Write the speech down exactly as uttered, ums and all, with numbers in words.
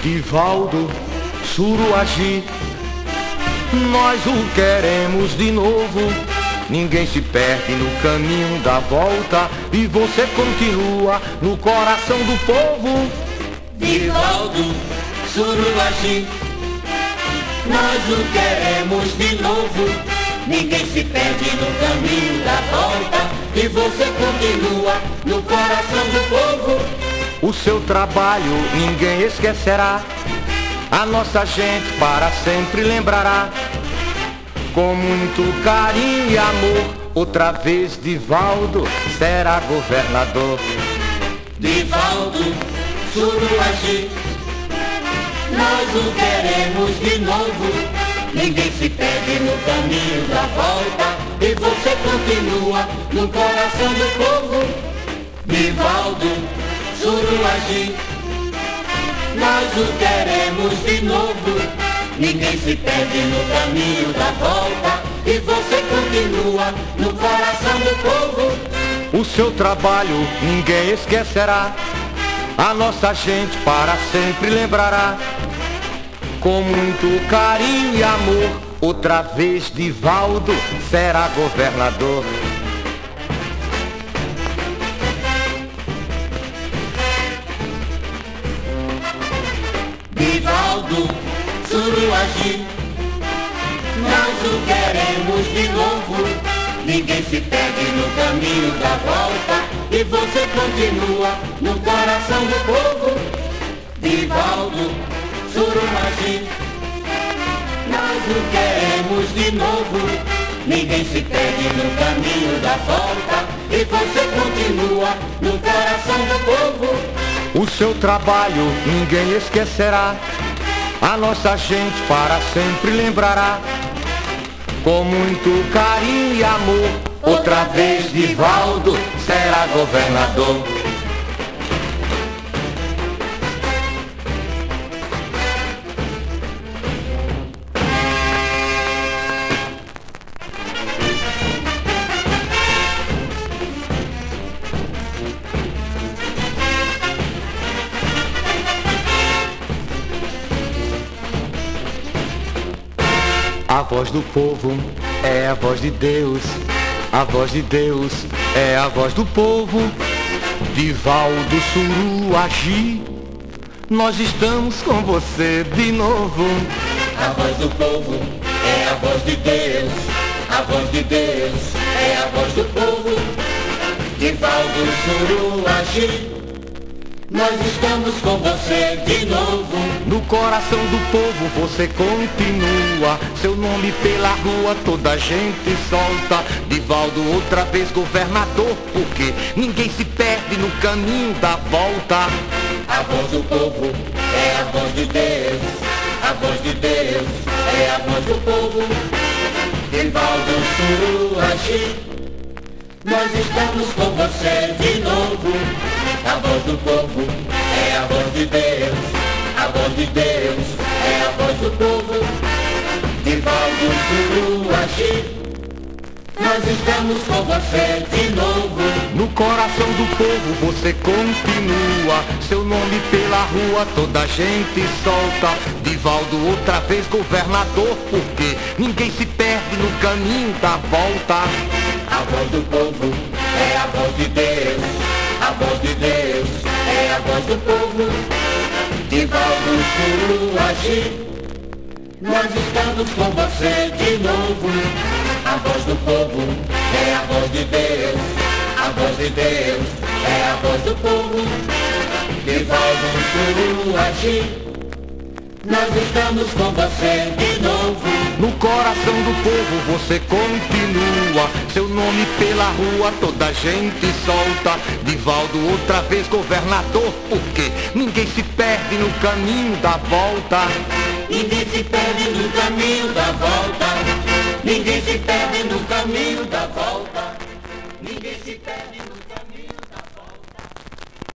Divaldo, Suruagi, nós o queremos de novo. Ninguém se perde no caminho da volta e você continua no coração do povo. Divaldo, Suruagi, nós o queremos de novo. Ninguém se perde no caminho da volta e você continua no coração do povo. O seu trabalho ninguém esquecerá, a nossa gente para sempre lembrará. Com muito carinho e amor, outra vez Divaldo será governador. Divaldo, Suruagi, nós o queremos de novo. Ninguém se perde no caminho da volta e você continua no coração do povo. Divaldo, Suruagi, nós o queremos de novo. Ninguém se perde no caminho da volta e você continua no coração do povo. O seu trabalho ninguém esquecerá, a nossa gente para sempre lembrará. Com muito carinho e amor, outra vez Divaldo será governador. Divaldo, Suruagi, nós o queremos de novo. Ninguém se perde no caminho da volta e você continua no coração do povo. Divaldo, Suruagi, nós o queremos de novo. Ninguém se perde no caminho da volta e você continua no coração do povo. O seu trabalho ninguém esquecerá, a nossa gente para sempre lembrará. Com muito carinho e amor, outra vez Divaldo será governador. A voz do povo é a voz de Deus, a voz de Deus é a voz do povo. Divaldo, Suruagi, nós estamos com você de novo. A voz do povo é a voz de Deus, a voz de Deus é a voz do povo. Divaldo, Suruagi, nós estamos com você de novo. No coração do povo você continua, seu nome pela rua toda a gente solta. Divaldo outra vez governador, porque ninguém se perde no caminho da volta. A voz do povo é a voz de Deus, a voz de Deus é a voz do povo. Divaldo, Suruagi, nós estamos com você de novo. A voz do povo é a voz de Deus, a voz de Deus é a voz do povo. Divaldo, Suruagi, nós estamos com você de novo. No coração do povo você continua, seu nome pela rua toda a gente solta. Divaldo outra vez governador, porque ninguém se perde no caminho da volta. A voz do povo é a voz de Deus, a voz de Deus é a voz do povo. Divaldo, Suruagi, nós estamos com você de novo. A voz do povo é a voz de Deus, a voz de Deus é a voz do povo. Divaldo, Suruagi, nós estamos com você de novo. No coração do povo você continua, seu nome pela rua toda a gente solta. Divaldo outra vez governador, porque ninguém se perde no caminho da volta. Ninguém se perde no caminho da volta. Ninguém se perde no caminho da volta.